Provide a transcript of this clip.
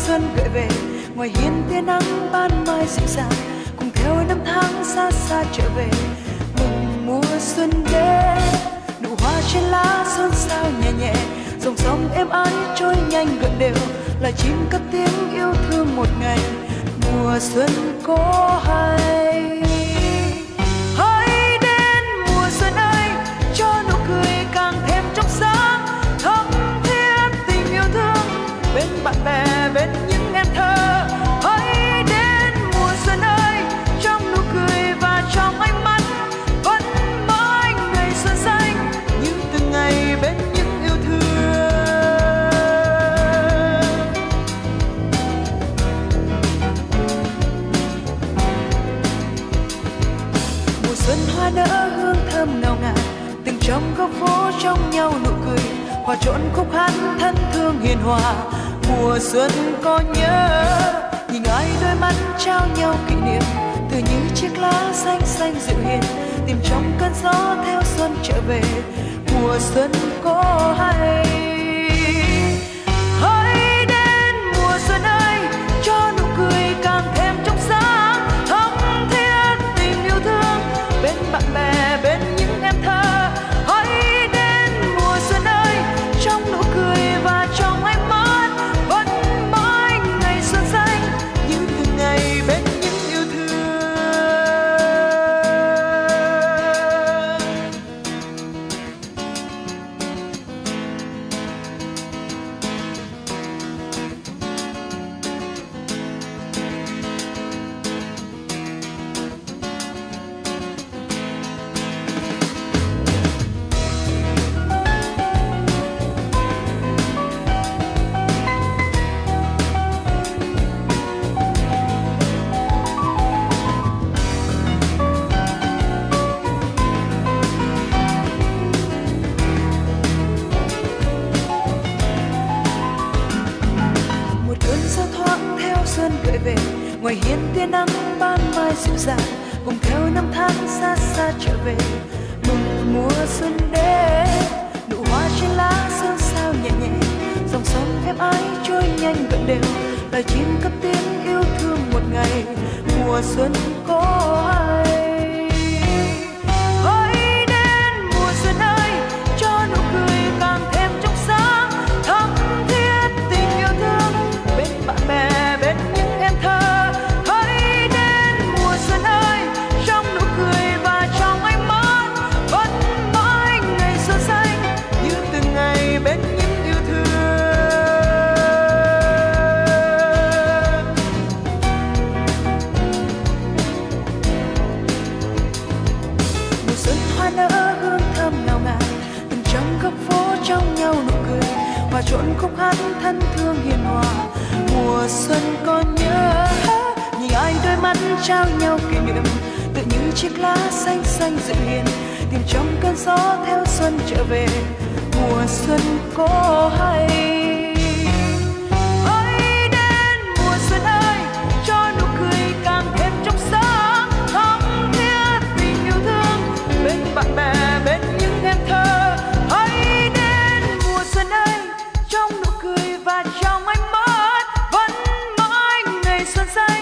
xuân gợi về, ngoài hiên tia nắng ban mai dịu dàng, cùng theo năm tháng xa xa trở về. Mừng mùa xuân đến, nụ hoa trên lá xôn xao nhẹ nhẹ, dòng sông êm ái trôi nhanh gợn đều, là chim cất tiếng yêu thương một ngày. Mùa xuân có hay, hãy đến mùa xuân ơi, cho nụ cười càng thêm trong sáng, thắm thiết tình yêu thương bên bạn bè, bên những em thơ. Hãy đến mùa xuân ơi, trong nụ cười và trong ánh mắt vẫn mãi ngày xuân xanh, như từng ngày bên những yêu thương. Mùa xuân hoa nở hương thơm ngào ngạt, từng trong góc phố trong nhau nụ cười, hòa trộn khúc hát thân thương hiền hòa. Mùa xuân có nhớ, nhìn ai đôi mắt trao nhau kỷ niệm, từ những chiếc lá xanh xanh dịu hiền, tìm trong cơn gió theo xuân trở về. Mùa xuân có hay, hãy đến mùa xuân ơi, cho nụ cười càng thêm trong sáng, thắm thiết tình yêu thương bên bạn bè, bên những em thơ. Hãy đến mùa xuân ơi, trong nụ cười và trong ánh mắt vẫn mãi ngày xuân xanh, như từng ngày bên những yêu thương. Gợi về, ngoài hiên tia nắng ban mai dịu dàng, cùng theo năm tháng xa xa trở về. Mừng mùa xuân đến, nụ hoa trên lá xôn xao nhẹ nhẹ, dòng sông êm ái trôi nhanh gợn đều, lời chim cất tiếng yêu thương một ngày. Mùa xuân có hay, hãy đến mùa xuân ơi, cho nụ cười càng thêm trong sáng, thắm thiết tình yêu thương bên bạn bè, bên những em thơ. Hãy đến mùa xuân ơi, trong nụ cười và trong ánh mắt vẫn mãi ngày xuân xanh, như từng ngày bên những yêu thương. Mùa xuân hoa nở hương thơm ngào ngạt, từng trong góc phố trong nhau nụ cười, hòa trộn khúc hát thân thương hiền hòa. Mùa xuân còn nhớ, nhìn ai đôi mắt trao nhau kỷ niệm, tự những chiếc lá xanh xanh dịu hiền, tìm trong cơn gió theo xuân trở về. Mùa xuân có hay, hãy đến mùa xuân ơi, cho nụ cười càng thêm trong sáng, thắm thiết tình yêu thương bên bạn bè, bên những em thơ. Hãy đến mùa xuân ơi, trong nụ cười và trong ánh mắt vẫn mãi ngày xuân xanh.